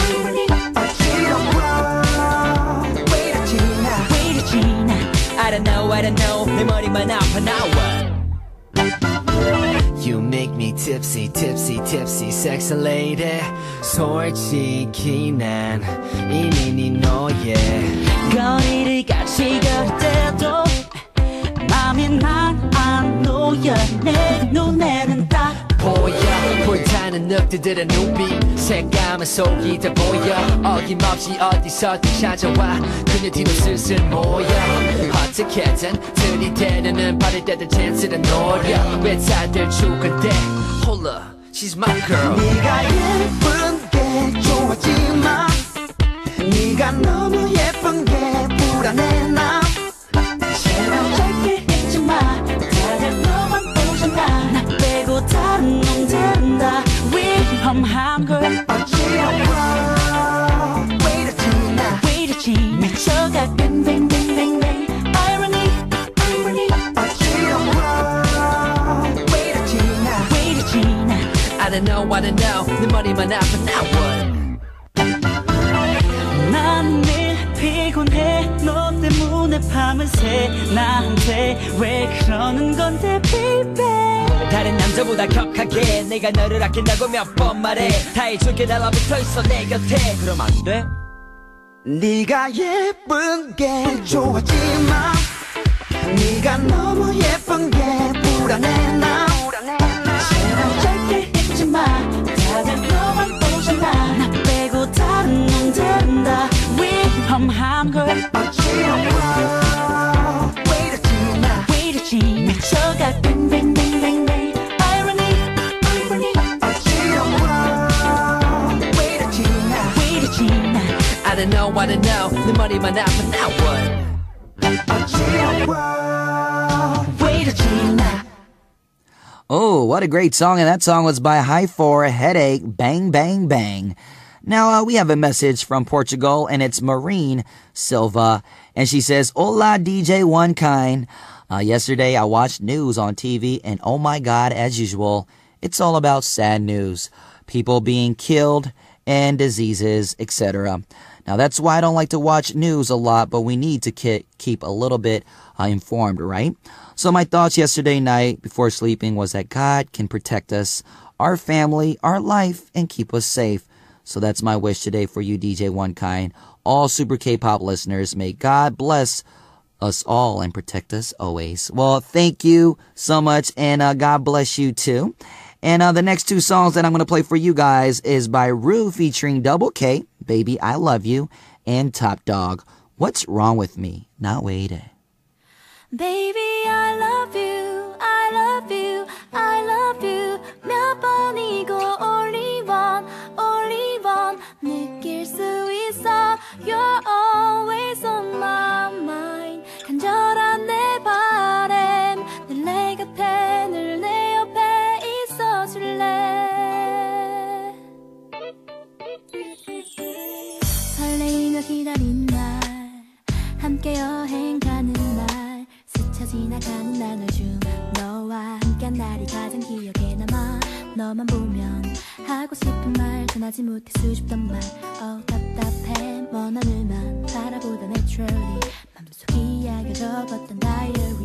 Speaker 4: 어지러워 왜 이러지 나 I don't know 내 머리만 아파 나와
Speaker 2: You make me tipsy, tipsy, tipsy, sexy lady 솔직히 난 이미 네 너의
Speaker 4: 거리를 같이 걸 때도 맘이 난 안 놓여 내 눈에는 딱
Speaker 2: 보여 불타는 늑대들의 눈빛 색감은 속이 다 보여 어김없이 어디서든 찾아와 그녀 뒤로 슬슬 모여 어떻게든 들이대려는 바를 때들 찬스를 노려 왜 다들 죽은데 Hold up, she's my girl
Speaker 4: 네가 예쁜 게 좋았지만 네가 너무 예쁜 게 불안해 나 제발 짧게 잊지마 다들 너만 오잖아 나 빼고 다 다른 놈들은 다 위험한 걸 어지러워 왜 이러지 미쳐가 뱅뱅뱅뱅뱅 Irony 어지러워 왜 이러지 나
Speaker 5: I don't know 내 머리만 아파 now what
Speaker 4: 난 매일 피곤해 너 때문에 밤을 새 나한테 왜 그러는 건데 baby
Speaker 5: 다른 남자보다 격하게 내가 너를 아낀다고 몇 번 말해 다 해줄게 달라붙어 있어 내 곁에 그럼 안 돼?
Speaker 2: 네가 예쁜 게 좋았지만 네가 너무 예쁜 게 불안해 나
Speaker 4: 시간 짧게 잊지 마 다들 너만 보잖아 나 빼고 다른 놈들은 다 위험한 걸
Speaker 2: 어지러워
Speaker 4: 왜 이러지 미쳐가 뱅뱅뱅뱅뱅 Irony
Speaker 2: 어지러워 왜 이러지 나
Speaker 5: I don't know 내 머리만 아파 now what
Speaker 2: 어지러워
Speaker 4: 왜 이러지 나
Speaker 1: Oh, what a great song. And that song was by High 4, Headache, Bang, Bang, Bang. Now, we have a message from Portugal, and it's Maureen Silva. And she says, Hola, DJ One Kind. Yesterday, I watched news on TV, and oh my God, as usual, it's all about sad news. People being killed and diseases, etc. Now, that's why I don't like to watch news a lot, but we need to keep a little bit informed, right? So my thoughts yesterday night before sleeping was that God can protect us, our family, our life, and keep us safe. So that's my wish today for you, DJ One Kind. All Super K-pop listeners, may God bless us all and protect us always. Well, thank you so much, and God bless you too. And the next two songs that I'm going to play for you guys is by Rue featuring Double K, Baby I Love You, and Top Dog, What's Wrong With Me? Not waiting.
Speaker 3: Baby I love you I love you I love you 몇 번이고 only one 느낄 수 있어 You're always on my mind 간절한 내 바람 늘 내 곁에 늘 내 옆에 있어줄래 설레이며 기다린 날 함께 여행 가는 날 스쳐 지나가는 나눠준 너와 함께한 날이 가장 기억에 남아 너만 보면 하고 싶은 말 전하지 못해 수줍던 말 답답해 먼 하늘만 바라보다 naturally 맘속 이야기를 적었던 다이어리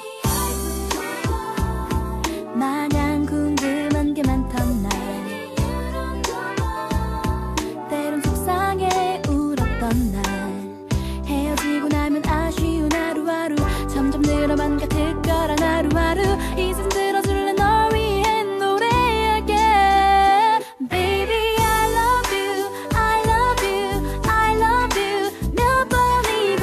Speaker 3: 마냥 궁금한 게 많던 날 때론 속상해 울었던 날 헤어지고 나면 아쉬운 하루하루 점점 늘어만 가득 거란 하루하루 이 세상 들어줄래 널 위해 노래할게 Baby I love you I love you I love you 몇 번이고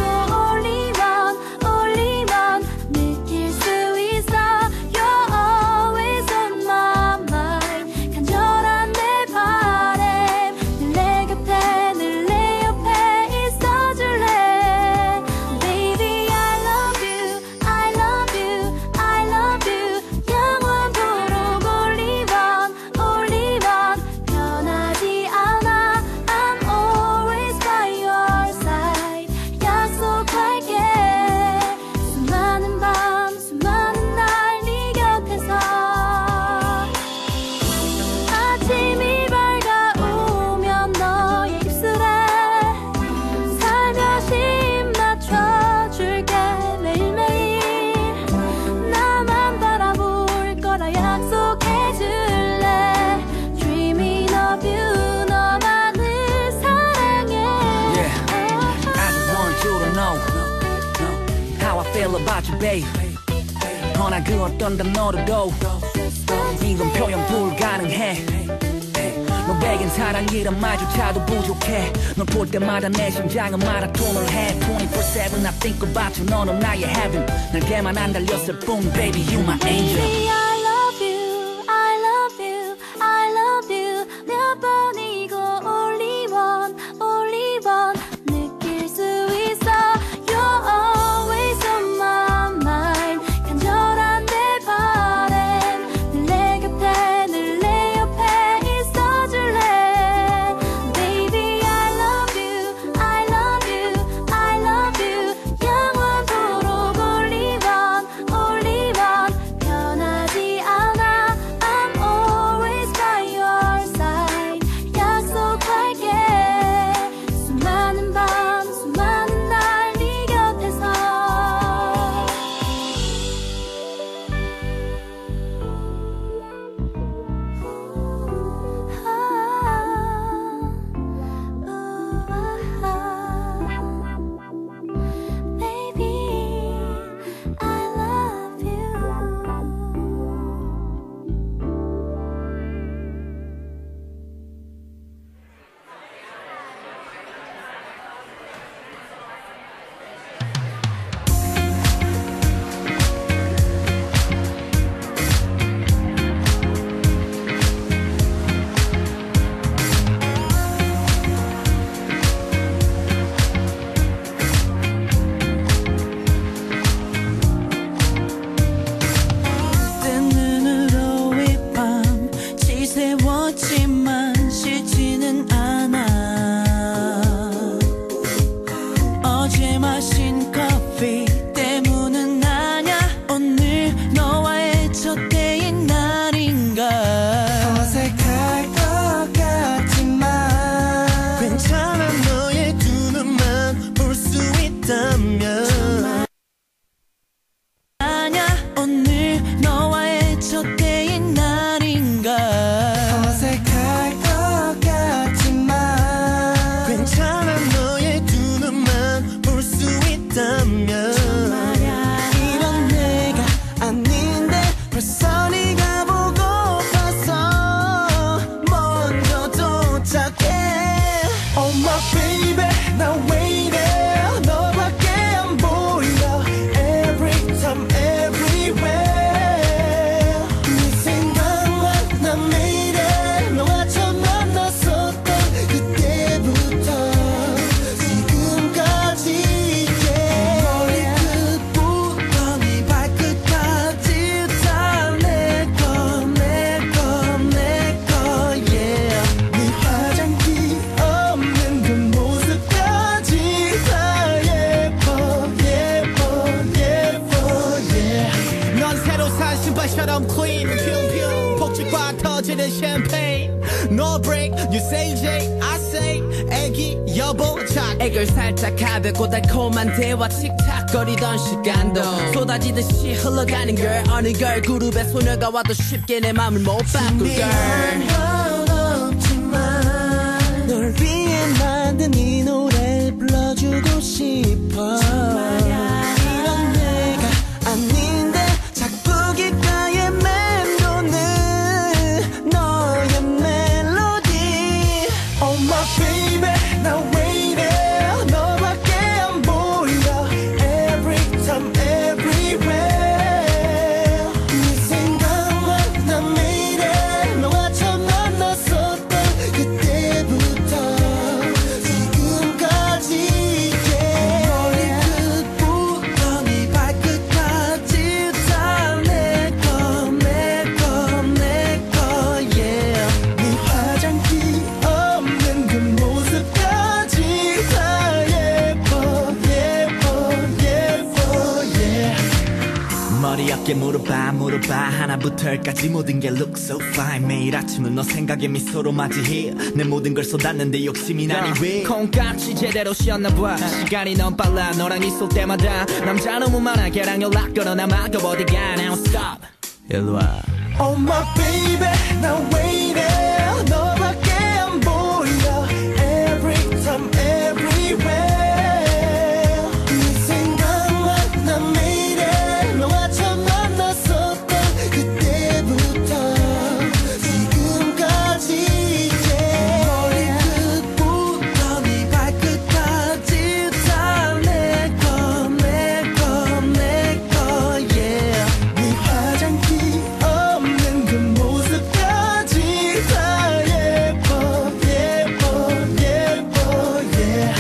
Speaker 3: only one 느낄 수 있어 You're always on my mind 간절한 내 바람 늘 내 곁에 늘 내 옆에 있어줄래 Baby I love you I love you I love you 영원토록 only one 변하지 않아 I'm always by your side 약속할게 수많은 밤 수많은 날 네 곁에서 아침이 밝아오면 너의 입술에 살며시 맞춰줄게 매일매일 나만 바라볼 거라 약속해줄래 Dreaming of you 너만을 사랑해
Speaker 5: I just want you to know how I feel about you, babe. 허나 그 어떤 단어로도 이건 표현 불가능해. 너에겐 사랑이란 말조차도 부족해. 널 볼 때마다 내 심장은 마라톤을 해. 24/7 I think about you. 너는 나의 heaven. 날개만 안 달렸을 뿐, baby you my angel.
Speaker 3: Baby I love you I love you I love you 몇 번이고 only one 느낄 수 있어 You're always on my mind 간절한 내 바람 늘 내 곁에
Speaker 6: 터지는 샴페인 No break You say J I say 애기 여보 착 애걸 살짝 가볍고 달콤한 대화 틱탁거리던 시간도 쏟아지듯이 흘러가는 걸 어느 걸 그룹의 소녀가 와도 쉽게 내 맘을 못 바꿀 걸 널 위해 만든 이 노래를 불러주고 싶어 이런 내가 아닌데 자꾸 귓가에 맴도는 너의 멜로디 Oh my baby now wait it 너밖에 안 보여 Every time everywhere 네 생각만 난 매일에 너와 처음 만났었던 그때부터 지금까지 yeah. 머리끝부터 네 발끝까지 다 내 거 yeah. 네 화장기 없는 그 모습까지 다 예뻐 yeah. 머리 어깨 물어봐 하나부터 열까지 모든 게 look so fine 매일 아침은 너 생각에 미소로 맞이해 내 모든 걸 쏟았는데 욕심이 나니 왜 콩깍지 제대로 씌었나봐 시간이 너무 빨라 너랑 있을 때마다 남자 너무 많아 걔랑 연락 걸어 나 막어 어디가 now stop 일로와 Oh my baby now wait it 너밖에 안 보여 Every time everywhere 네 생각만 난 매일에 너와 처음 만났었던 그때부터 지금까지 yeah. 머리끝부터 네 발끝까지 다 내 거 yeah. 네 화장기 없는 그 모습까지 다 예뻐 yeah.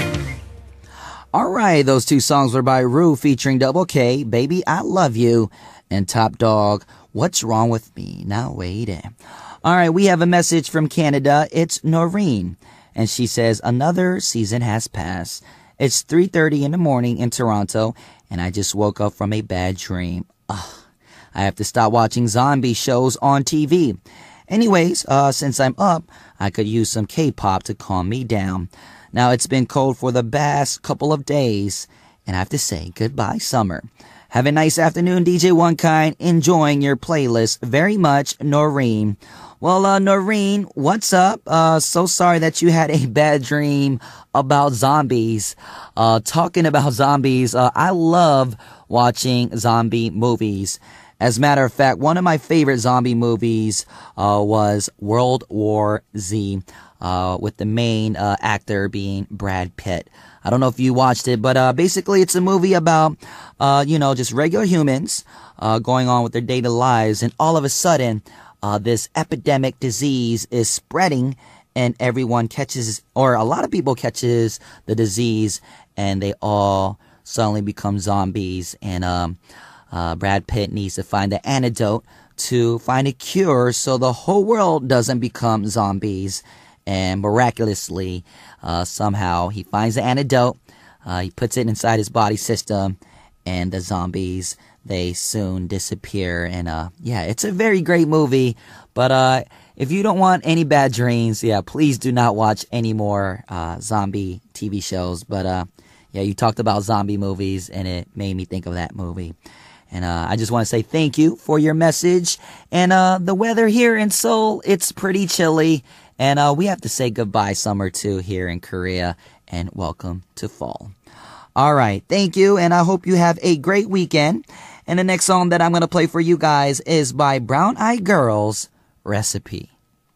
Speaker 1: All right, those two songs were by Rue featuring Double K, Baby I Love You, and Top Dog, What's Wrong With Me? Now wait. All right, we have a message from Canada. It's Noreen, and she says, another season has passed. It's 3:30 in the morning in Toronto, and I just woke up from a bad dream. Ugh, I have to stop watching zombie shows on TV. Anyways, since I'm up, I could use some K-pop to calm me down. Now, it's been cold for the past couple of days, and I have to say goodbye, summer. Have a nice afternoon, DJ One Kind. Enjoying your playlist very much, Noreen. Well, Noreen, what's up? So sorry that you had a bad dream about zombies. Talking about zombies, I love watching zombie movies. As a matter of fact, one of my favorite zombie movies was World War Z, with the main actor being Brad Pitt. I don't know if you watched it, but basically it's a movie about, just regular humans going on with their daily lives, and all of a sudden, this epidemic disease is spreading, and everyone catches, or a lot of people catches the disease, and they all suddenly become zombies, and Brad Pitt needs to find the antidote to find a cure so the whole world doesn't become zombies. And miraculously, somehow he finds the antidote, he puts it inside his body system, and the zombies, they soon disappear. And it's a very great movie. But if you don't want any bad dreams, please do not watch any more zombie TV shows. But you talked about zombie movies, and it made me think of that movie. And I just want to say thank you for your message. And the weather here in Seoul, it's pretty chilly. And we have to say goodbye summer too here in Korea, and welcome to fall. All right, thank you, and I hope you have a great weekend. And the next song that I'm going to play for you guys is by Brown Eyed Girls, Recipe.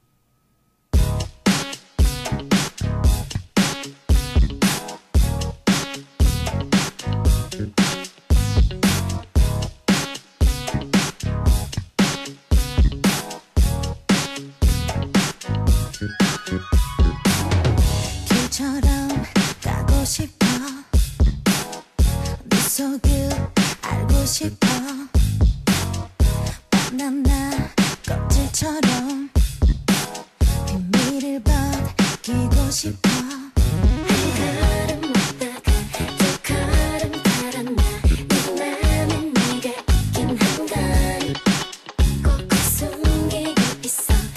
Speaker 3: 길처럼 가고 싶어 네 속을 알고 싶어 바나나 껍질처럼 비밀을 밝히고 싶어 한 걸음 왔다가 두 걸음 달아나 내 맘엔 네가 있긴 한 건 꼭 숨기고 있어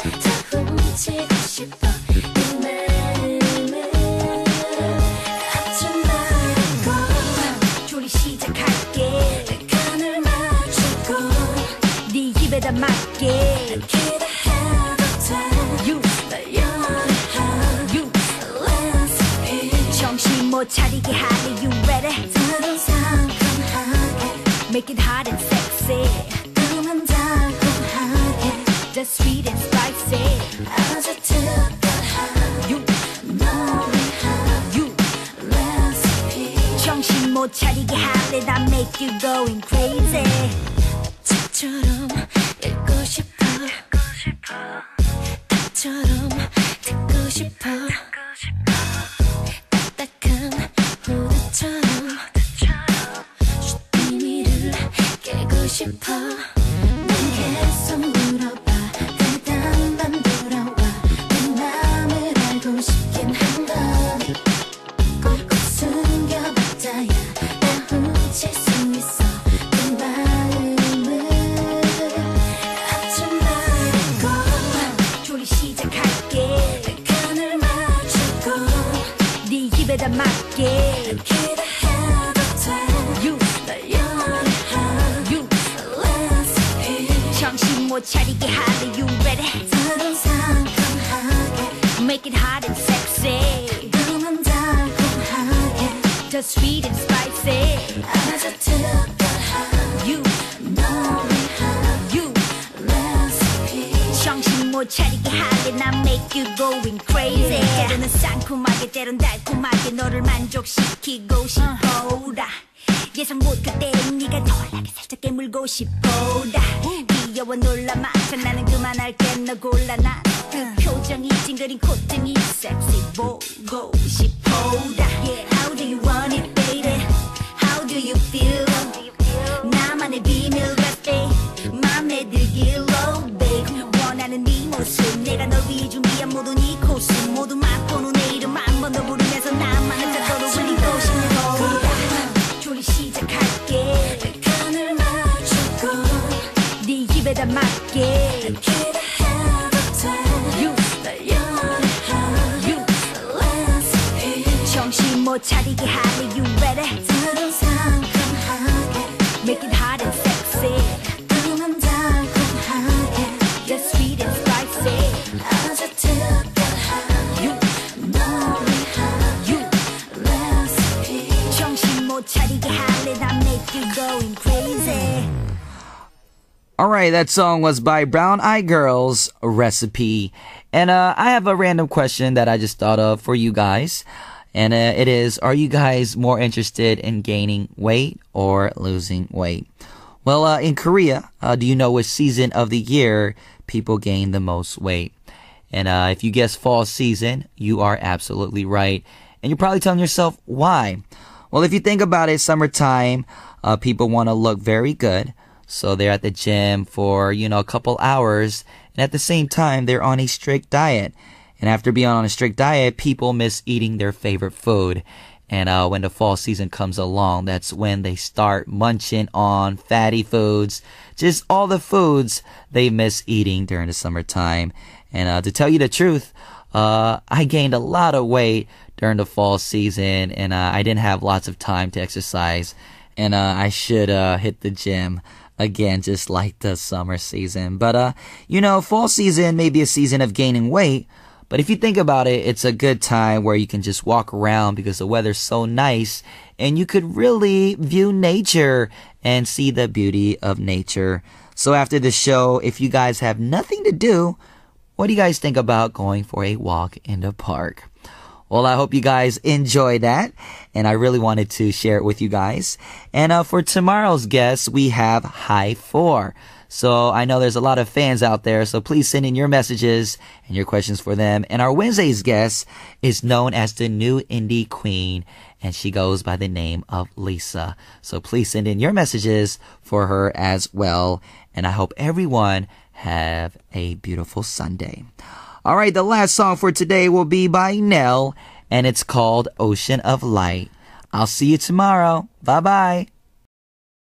Speaker 3: 차리게 하래. You ready?
Speaker 7: 다른 상큼하게
Speaker 3: Make it hot and sexy.
Speaker 7: 꿈은 달콤하게
Speaker 3: Just sweet and spicy.
Speaker 7: 아주 특별한
Speaker 3: You,
Speaker 7: 노래한
Speaker 3: you.
Speaker 7: 레시피
Speaker 3: 정신 못 차리게 하래. 나 make you going crazy.
Speaker 7: 책처럼 읽고 싶어 답처럼 듣고 싶어 딱딱한 후드처럼 비밀을 깨고 싶어 난 계속 물어봐 그다음 돌아와 내 맘을 알고 싶긴 한걸 꼭 숨겨봤자야 나 훔칠 수 있어 그 마음을 아주 맑고
Speaker 3: 조리 시작할게.
Speaker 7: 끈을 맞추고
Speaker 3: 네 입에다 맞게.
Speaker 7: 기대해도 돼
Speaker 3: You,
Speaker 7: 널 연애한
Speaker 3: you.
Speaker 7: 레시피
Speaker 3: 정신 못 차리게 하래. You ready?
Speaker 7: 다른 상큼하게
Speaker 3: Make it hot and sexy.
Speaker 7: 꿈은 달콤하게
Speaker 3: Just sweet and spicy.
Speaker 7: 아주 특별한
Speaker 3: You,
Speaker 7: 노래한
Speaker 3: you.
Speaker 7: 레시피
Speaker 3: 정신 못 차리게 하래. 나 make you going crazy. 때로는 상큼하게 때론 달콤하게 너를 만족시키고 싶어라. 예상 못 그때는 네가 덜하게 살짝 깨물고 싶어라. 귀여워 놀라 마셔 나는 그만할게. 너 골라 난 그 표정이 찡그린 콧등이 섹시 보고 싶어라. Yeah, how do you want it baby? How do you feel? 나만의 비밀 recipe 맘에 들기로 babe. 원하는 네 모습 내가 널 위해 준비한 모든 이 코스 모두 맛보는 내 이름 한 번 더 부르면서 나만을 자도록 울리고 싶어. 조리 시작할게.
Speaker 7: 끈을 맞추고
Speaker 3: 네 입에다 맞게.
Speaker 7: 기대해도 돼
Speaker 3: You,
Speaker 7: 널 연애한
Speaker 3: you.
Speaker 7: 레시피
Speaker 3: 정신 못 차리게 하래. You ready?
Speaker 7: 다른 상큼하게
Speaker 3: Make it hot and sexy.
Speaker 7: 꿈은 달콤하게
Speaker 3: Just sweet and spicy.
Speaker 7: 아주 특별한
Speaker 3: You,
Speaker 7: 노래한
Speaker 3: you.
Speaker 7: 레시피
Speaker 3: 정신 못 차리게 하래. 나 make you going crazy.
Speaker 1: Alright, that song was by Brown Eye Girls, Recipe. And I have a random question that I just thought of for you guys. And it is, are you guys more interested in gaining weight or losing weight? Well, in Korea, do you know which season of the year people gain the most weight? And if you guess fall season, you are absolutely right. And you're probably telling yourself, why? Well, if you think about it, summertime, people want to look very good. So they're at the gym for, a couple hours. And at the same time, they're on a strict diet. And after being on a strict diet, people miss eating their favorite food. And when the fall season comes along, that's when they start munching on fatty foods. Just all the foods they miss eating during the summertime. And to tell you the truth, I gained a lot of weight during the fall season. And I didn't have lots of time to exercise. And I should hit the gym again, just like the summer season. But, fall season may be a season of gaining weight. But if you think about it, it's a good time where you can just walk around because the weather's so nice and you could really view nature and see the beauty of nature. So after the show, if you guys have nothing to do, what do you guys think about going for a walk in the park? Well, I hope you guys enjoy that, and I really wanted to share it with you guys. And for tomorrow's guest, we have High 4. So I know there's a lot of fans out there, so please send in your messages and your questions for them. And our Wednesday's guest is known as the new indie queen, and she goes by the name of Lisa. So please send in your messages for her as well. And I hope everyone have a beautiful Sunday. All right, the last song for today will be by Nell, and it's called Ocean of Light. I'll see you tomorrow. Bye-bye.